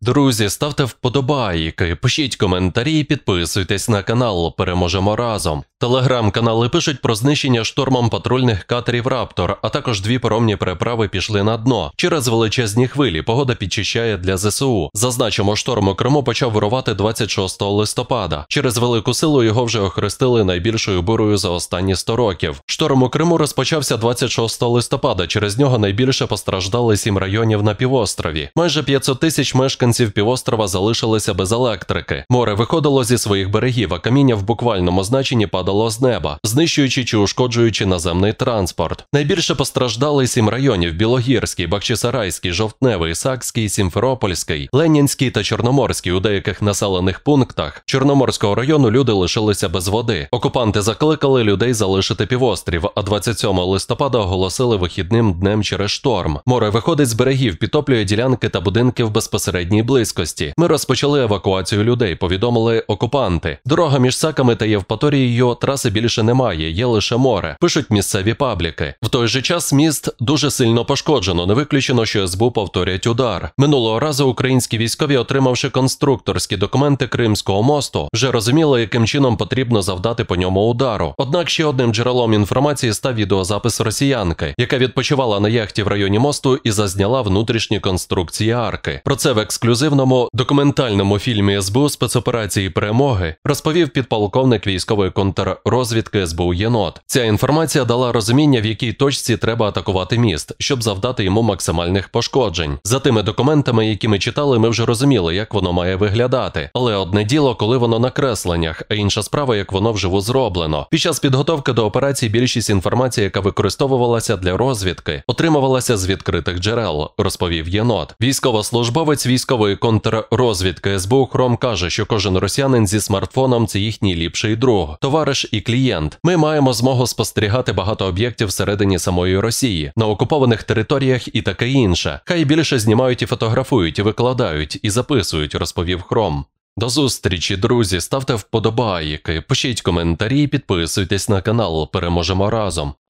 Друзі, ставте вподобайки, пишіть коментарі і підписуйтесь на канал «Переможемо разом». Телеграм-канали пишуть про знищення штормом патрульних катерів «Раптор», а також 2 паромні переправи пішли на дно. Через величезні хвилі погода підчищає для ЗСУ. Зазначимо, шторм у Криму почав вирувати 26 листопада. Через велику силу його вже охрестили найбільшою бурою за останні 100 років. Шторм у Криму розпочався 26 листопада, через нього найбільше постраждали 7 районів на півострові. Майже 500 тисяч мешканців півострова залишилися без електрики. Море виходило зі своїх берегів, а каміння в буквальному значенні падало з неба, знищуючи чи ушкоджуючи наземний транспорт. Найбільше постраждали 7 районів – Білогірський, Бахчисарайський, Жовтневий, Сакський, Сімферопольський, Ленінський та Чорноморський. У деяких населених пунктах Чорноморського району люди лишилися без води. Окупанти закликали людей залишити півострів, а 27 листопада оголосили вихідним днем через шторм. Море виходить з берегів, підтоплює ділянки та будинки в безпосередній близькості. Ми розпочали евакуацію людей, повідомили окупанти. Дорога між Саками та Євпаторією, траси більше немає, є лише море, пишуть місцеві пабліки. В той же час міст дуже сильно пошкоджено, не виключено, що СБУ повторять удар. Минулого разу українські військові, отримавши конструкторські документи Кримського мосту, вже розуміли, яким чином потрібно завдати по ньому удару. Однак ще одним джерелом інформації став відеозапис росіянки, яка відпочивала на яхті в районі мосту і зазняла внутрішні конструкції арки. Про це в ексклюзивному документальному фільмі СБУ «Спецоперації перемоги» розповів підполковник військової контррозвідки СБУ Єнот. Ця інформація дала розуміння, в якій точці треба атакувати міст, щоб завдати йому максимальних пошкоджень. За тими документами, які ми читали, ми вже розуміли, як воно має виглядати. Але одне діло, коли воно на кресленнях, а інша справа, як воно вживу зроблено. Під час підготовки до операції більшість інформації, яка використовувалася для розвідки, отримувалася з відкритих джерел, розповів Єнот. Військовослужбовець військової контррозвідки СБУ Хром каже, що кожен росіянин зі смартфоном – це їхній ліпший друг, товариш і клієнт. Ми маємо змогу спостерігати багато об'єктів всередині самої Росії, на окупованих територіях і таке інше. Хай більше знімають і фотографують, і викладають, і записують, розповів Хром. До зустрічі, друзі, ставте вподобайки, пишіть коментарі і підписуйтесь на канал «Переможемо разом».